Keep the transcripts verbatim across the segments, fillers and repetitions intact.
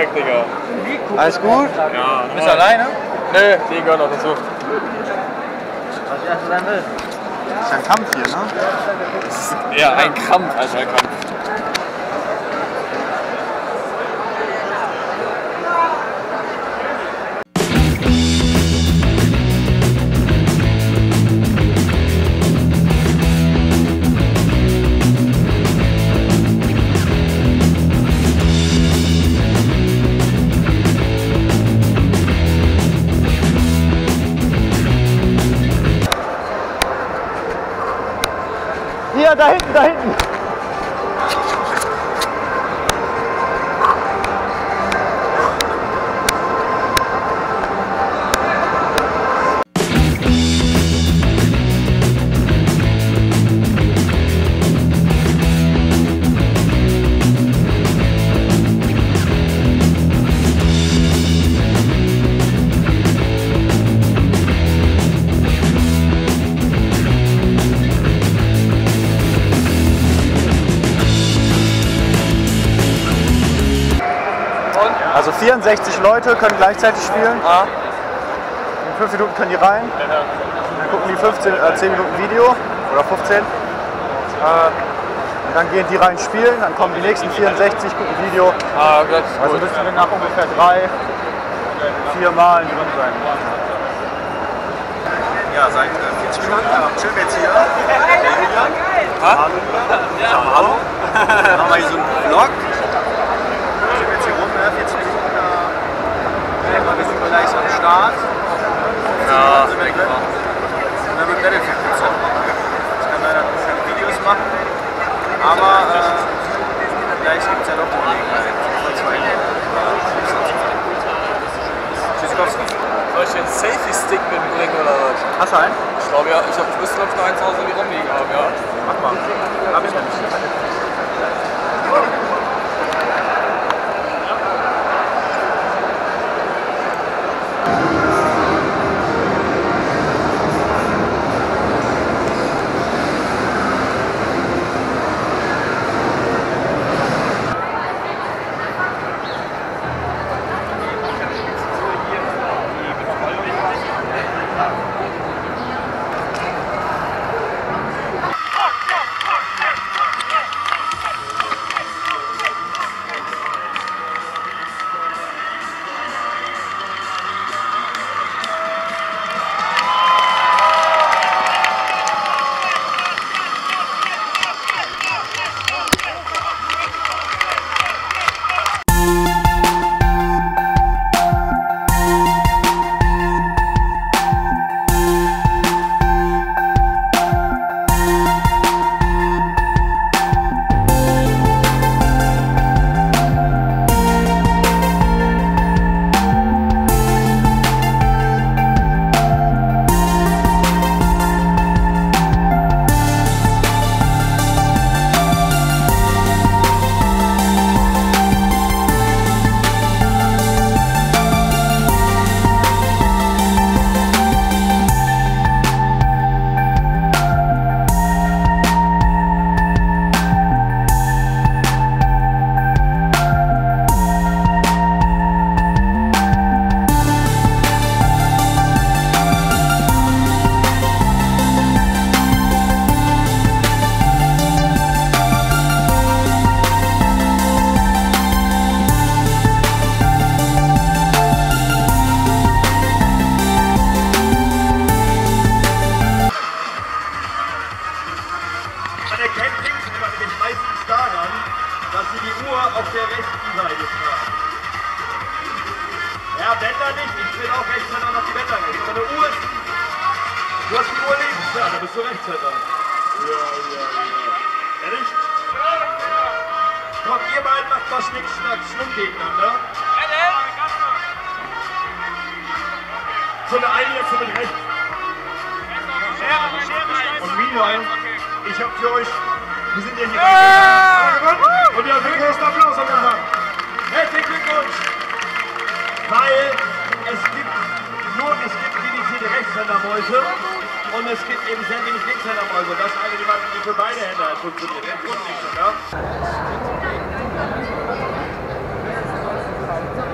weg, Digga. Alles gut? Ja. Bist du alleine? Nee, die gehören noch dazu. Was erst sein will? Das ist ein Kampf hier, ne? Das ist eher ein Kampf als ein Kampf. Hier, da hinten, da hinten. Also vierundsechzig Leute können gleichzeitig spielen. Ah. In fünf Minuten können die rein. Dann gucken die fünfzehn, äh, zehn Minuten Video oder fünfzehn. Äh, und dann gehen die rein spielen, dann kommen die nächsten vierundsechzig, gucken Video. Ah, das ist also gut. müssen wir nach ungefähr drei, vier Malen drin sein. Ja, seit vierzig Minuten chillen wir jetzt hier. Der Julian. Ha? Ja, hallo. Dann machen wir hier so einen Vlog. Chillen wir jetzt hier rum, vierzig Minuten. Wir sind gleich am Start. Ja, sind wir drin. Und dann wird Battlefield gezockt. Ich kann leider noch keine Videos machen. Aber äh, vielleicht gibt es ja doch die Gelegenheit. Tschüssikowski. Soll ich den Selfie-Stick mitbringen oder was? Hast du einen? Ich glaube ja, ich, hab, ich müsste glaube ich noch eins zu Hause in die rumliegen haben, ja. Mach mal. Hab ich nämlich. auf der rechten Seite tragen. Ja, Bänder nicht. Ich will auch Rechtshänder noch die Bänder nicht. Aber eine Uhr ist... Du hast die Uhr links. Ja, da bist du Rechtshänder. Ja, ja, ja. Ehrlich? Komm, ihr beiden macht mal Schnick, Schnack, Schnuck gegeneinander. So eine eine jetzt mit rechts. Und meanwhile, ich hab für euch, wir sind ja hier ah! Und ihr habt einen großen Applaus am Anfang. Herzlichen Glückwunsch! Weil es gibt nur, es gibt limitierte Rechtshändermäuse und es gibt eben sehr wenig Linkshändermäuse. Und das ist eine, die für beide Hände halt funktioniert. Rechts und links, ja?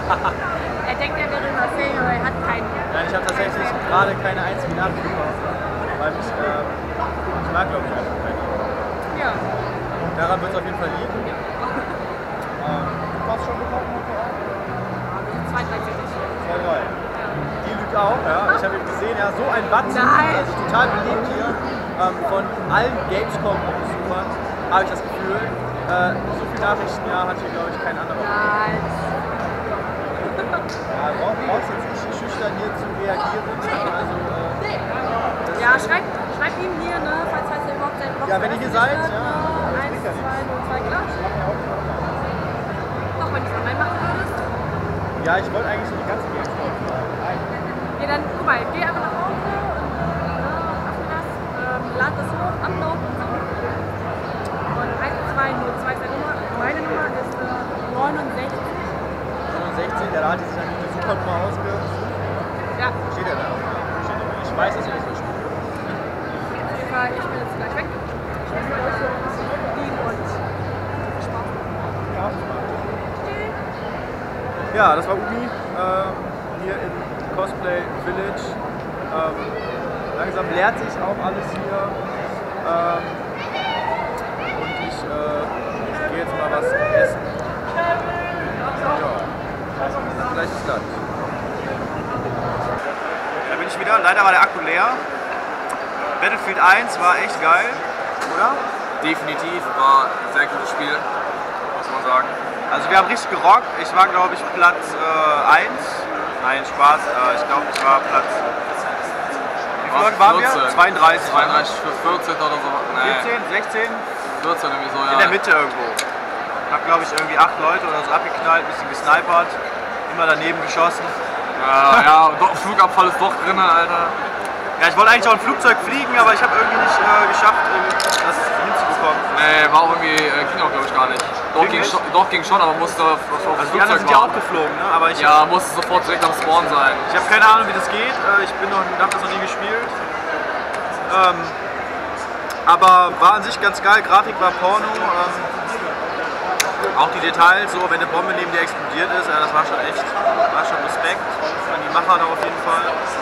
Er denkt, er wäre immer Fame, aber er hat keinen. Nein, ich habe tatsächlich gerade keine einzige Nachricht bekommen, weil ich, äh, ich mag, glaube ich, einfach keine. Ja. Daran wird es auf jeden Fall liegen. ähm, was schon bekommen? Zwei, drei Tickets. Zwei, drei. Die lügt auch, ja. Ich habe eben gesehen, ja, so ein Batzen, Nein. also total beliebt hier. Ähm, von allen Gamescom-Besuchern habe ich das Gefühl. Äh, so viele Nachrichten, ja, hat hier, glaube ich, kein anderer. Nein. Ja, brauchst jetzt nicht schüchtern hier zu reagieren. Also, äh, Ja, schreib, schreib ihm hier, ne, falls, falls er überhaupt seinen Blog Ja, wenn ihr hier seid, veröffentlicht ja. hat, ne, eins, zwei, null, zwei, klar. Doch, wenn du es online machen würdest. ja, ich wollte eigentlich so die ganze Gamescom. Ja, dann, guck mal, geh einfach nach Hause und ne, öffne das, ähm, lad das hoch, upload und so. Und eins, zwei, null, zwei ist deine Nummer. Meine Nummer ist äh, neunundsechzig. neunundsechzig, der hat sich dann die Supernummer ausgesucht. Ja, Steht er da? Steht er. Ich weiß, dass er nicht so spielt. auf jeden Fall, ich bin jetzt gleich weg. Ich muss mit euch so ein bisschen rumliegen und viel Spaß. Ja, das war Umi ähm, hier im Cosplay Village. Ähm, langsam leert sich auch alles hier. Ähm, und ich äh, gehe jetzt mal was essen. Ja, vielleicht ist das. Da bin ich wieder. Leider war der Akku leer. Battlefield eins war echt geil, oder? Definitiv, war ein sehr gutes Spiel, muss man sagen. Also wir haben richtig gerockt. Ich war, glaube ich, Platz äh, eins. Nein, Spaß. Äh, ich glaube, ich war Platz... Wie viele Leute waren wir? zweiunddreißig. zweiunddreißig für vierzehn oder so. Nee, vierzehn, sechzehn? vierzehn irgendwie so, ja. In der Mitte irgendwo. Hab, glaube ich, irgendwie acht Leute oder so abgeknallt, ein bisschen gesnipert. Immer daneben geschossen. Ja, ja, und doch, Flugabfall ist doch drin, Alter. Ja, ich wollte eigentlich auch ein Flugzeug fliegen, aber ich habe irgendwie nicht äh, geschafft, äh, das hinzubekommen. Nee, war auch irgendwie, äh, ging auch glaube ich gar nicht. Doch ging, nicht? schon, doch ging schon, aber musste auf, auf Also die anderen sind ja auch geflogen, ne? Aber ich, Ja, musste sofort direkt am Spawn sein. ich habe keine Ahnung, wie das geht. Äh, ich bin noch, hab das noch nie gespielt. Ähm, aber war an sich ganz geil, Grafik war Porno. Ähm, auch die Details, so wenn eine Bombe neben dir explodiert ist, ja, das war schon echt, war schon Respekt an die Macher da auf jeden Fall.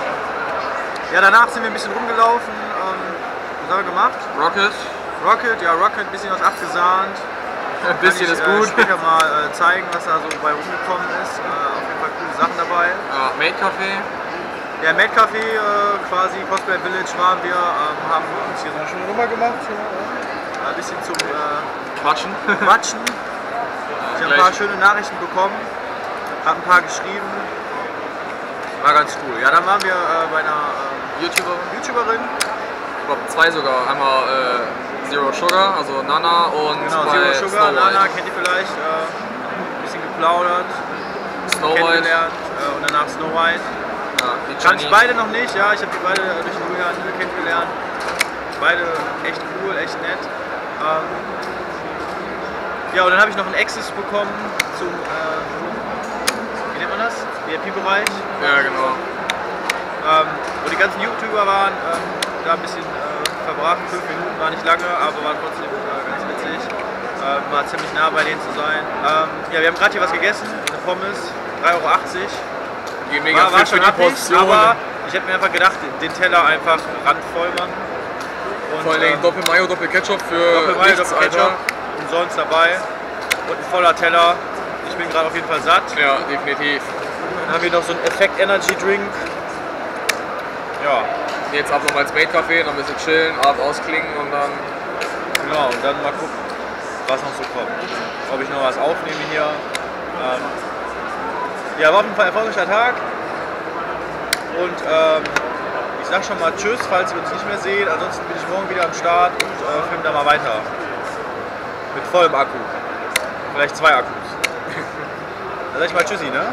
Ja, danach sind wir ein bisschen rumgelaufen. Ähm, was haben wir gemacht? Rocket. Rocket, ja, Rocket, ein bisschen was abgesahnt. Ein bisschen Kann ich, ist gut. Äh, später mal äh, zeigen, was da so bei rumgekommen ist. Äh, auf jeden Fall coole Sachen dabei. Ja, Made Café. Ja, Mad Café, äh, quasi Cosplay Village waren wir, ähm, haben uns hier so eine schöne Nummer gemacht. Hier, äh, ein bisschen zum äh, Quatschen. Quatschen. Ich habe ein paar schöne Nachrichten bekommen, habe ein paar geschrieben. War ganz cool. Ja, dann waren wir äh, bei einer äh, YouTuberin. YouTuberin. Ich glaube zwei sogar. Einmal äh, Zero Sugar, also Nana und Genau, bei Zero Sugar, Snow Nana White. kennt ihr vielleicht. Äh, ein bisschen geplaudert, Snow White. kennengelernt äh, und danach Snow White. Ja, die Kann ich Jenny. beide noch nicht, ja, ich habe die beide durch den Julian kennengelernt. Beide echt cool, echt nett. Ähm, ja, und dann habe ich noch einen Access bekommen zum, äh, wie nennt man das? V I P-Bereich. Ja, genau. Ähm, wo die ganzen YouTuber waren, ähm, da ein bisschen äh, verbracht, fünf Minuten, war nicht lange, aber war trotzdem äh, ganz witzig. Ähm, war ziemlich nah bei denen zu sein. Ähm, ja, wir haben gerade hier was gegessen, eine Pommes, drei Euro achtzig. Die mega War, war fit für schon die happig, Portion. aber ich hätte mir einfach gedacht, den Teller einfach randvoll machen. Und, Vor allem ähm, Doppel Mayo, Doppel Ketchup für Doppel Mayo, nichts, Doppel Ketchup, Alter. umsonst dabei. Und ein voller Teller. Ich bin gerade auf jeden Fall satt. Ja, definitiv. Dann haben wir noch so einen Effekt Energy Drink. Ja, Jetzt ab nochmal ins Made Café, noch ein bisschen chillen, Abend ausklingen und dann. genau. Und dann mal gucken, was noch so kommt. Ob ich noch was aufnehme hier. Ähm, ja, war auf jeden Fall ein erfolgreicher Tag. Und ähm, ich sag schon mal Tschüss, falls ihr uns nicht mehr seht. Ansonsten bin ich morgen wieder am Start und äh, filme da mal weiter. Mit vollem Akku. Vielleicht zwei Akkus. Dann sag ich mal Tschüssi, ne?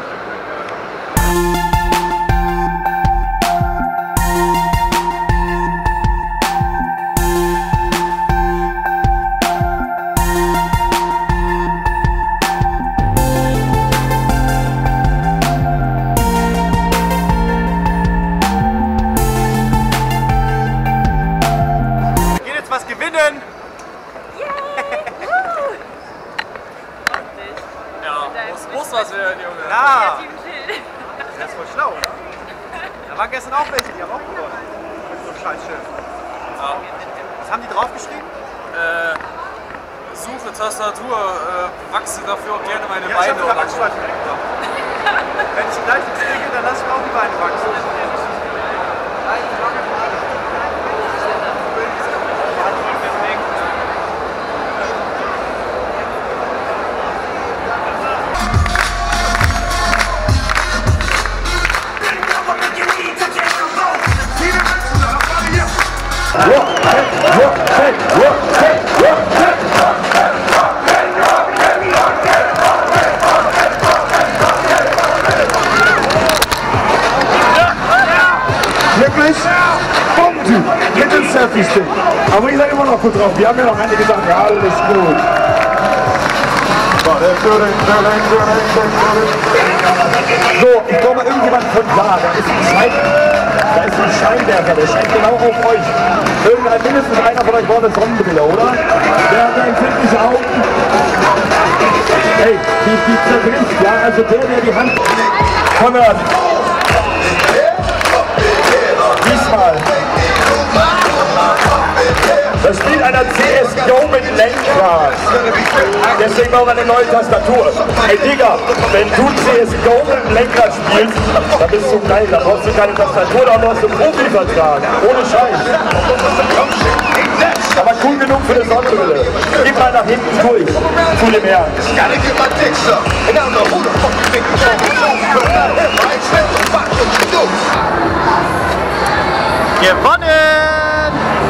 Ja, muss Das muss was werden, Junge. Ja! Team Chill. Der ist voll schlau, oder? Da waren gestern auch welche, die haben auch gewonnen. Mit so einem Scheißschiff. Ja. Was haben die draufgeschrieben? Äh, Suche Tastatur, äh, wachse dafür auch gerne meine Ja, ich Beine. hab sogar oder so. Wachsstreifen mitgebracht. Wenn ich gleich nichts kriege, dann lass ich mir auch die Beine wachsen. Wirklich? Bombentyp. Mit dem Selfie-Stick. Aber ihr seid immer noch gut drauf. Wir haben ja noch einige gesagt, ja, alles gut. So, ich glaube mal, irgendjemand von da, da ist ein Schein, da ist ein Scheinwerfer, der scheint genau auf euch. Irgendein, mindestens einer von euch braucht eine Sonnenbrille, oder? Der hat empfindliche Augen. Hey, die, die zerbricht, ja, also der, der die Hand... Konrad. Diesmal. Das spielt einer C S G O mit Lenkrad. Deswegen brauchen wir eine neue Tastatur. Ey Digga, wenn du C S G O mit Lenkrad spielst, dann bist du geil. Da brauchst du keine Tastatur, da brauchst du einen Profivertrag. Ohne Scheiß. Aber cool genug für eine Sonnenbrille. Gib mal nach hinten durch. Zu dem Herrn. Gewonnen!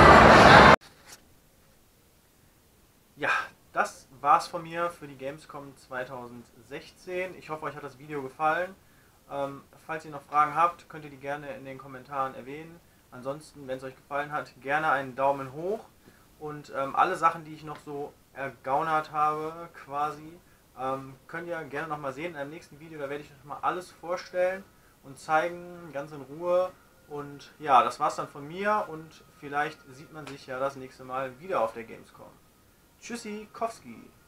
Ja, das war's von mir für die Gamescom zweitausendsechzehn. Ich hoffe, euch hat das Video gefallen. Ähm, falls ihr noch Fragen habt, könnt ihr die gerne in den Kommentaren erwähnen. Ansonsten, wenn es euch gefallen hat, gerne einen Daumen hoch. Und ähm, alle Sachen, die ich noch so ergaunert habe, quasi, ähm, könnt ihr gerne nochmal sehen in einem nächsten Video. Da werde ich euch mal alles vorstellen und zeigen, ganz in Ruhe. Und ja, das war's dann von mir und vielleicht sieht man sich ja das nächste Mal wieder auf der Gamescom. Tschüssi, Kowski!